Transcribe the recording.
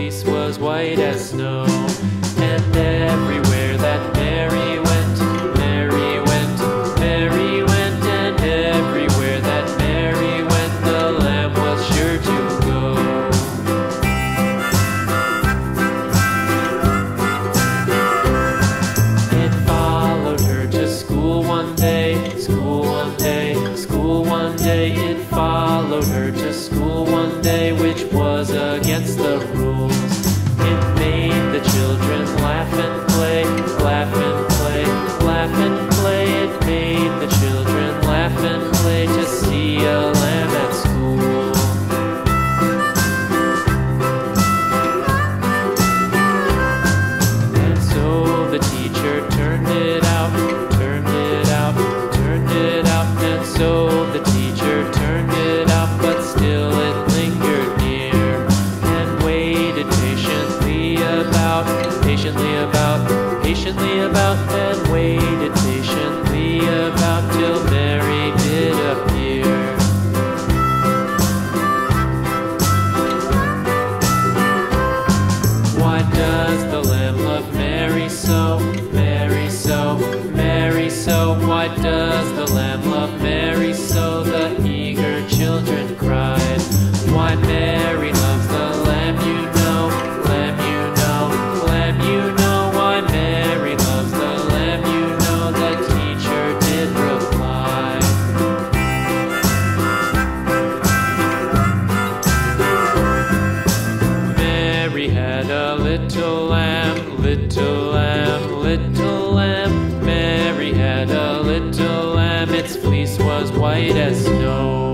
fleece was white as snow. And everywhere that Mary went, Mary went, Mary went, and everywhere that Mary went, the lamb was sure to go. It followed her to school one day, school one day, school one day. It followed her to school one day, which was against the rules. It made the children laugh and play, laugh and play, laugh and play. It made the children laugh and play to see a lamb at school. And so the teacher turned it out, turned it out, turned it out. And so the teacher turned it out, but still it lingered near and waited patiently about, and waited patiently about till Mary did appear. Why does the lamb love Mary so, Mary so, Mary so? Why does the lamb love Mary so? The eager children cried. Why Mary loves the lamb, you know, lamb, you know, lamb, you know. Why Mary loves the lamb, you know, the teacher did reply. Mary had a little lamb, little lamb, little lamb. Mary had a little lamb, its fleece was white as snow.